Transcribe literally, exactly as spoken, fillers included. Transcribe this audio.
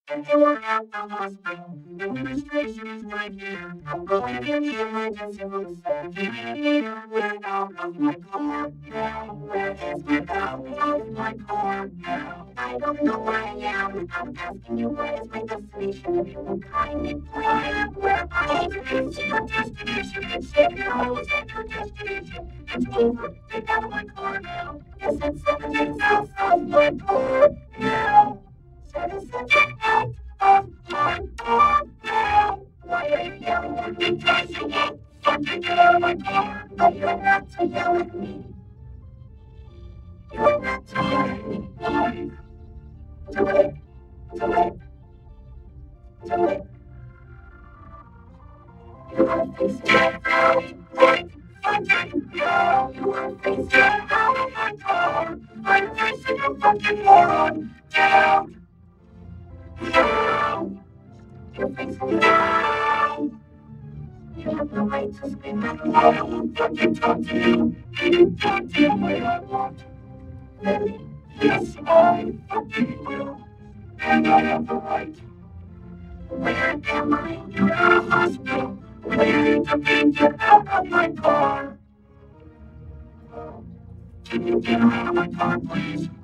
If you are at the hospital, the administration is right here. I'm going in the emergency room, so get in here. Get out of my car now. Where is my out of my car now? I don't know where I am. I'm asking you where is my destination. If you will kindly point where I am. It's your destination. It's safe. You're always at your destination. It's over. Get out of my car now. Yes, it's seven minutes out of my car now. Citizen, get out of my car now! Why are you yelling at me? Because you won't fucking get out of my car! But you're not to yell at me. You're not to yell at me. Why? Do it. Do it. Do it. You are facing out right fucking now! You are facing out of my car! I'm facing a fucking moron! Get out! No! You're facing now! You have no right to scream at me. I don't fucking talk to you. I can talk to you when I want. Really? Yes, I fucking will. And I have the right. Where am I? You're at a hospital. Where to be? Get out of my car. Can you get out of my car, please?